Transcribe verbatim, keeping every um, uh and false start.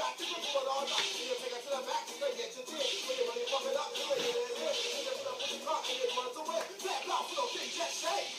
back to the foot all night. You take it to the back, you can get your tears. When you money fucking up, you ain't it is. You just put up with the car and it runs away. Black off, little thing, just shake.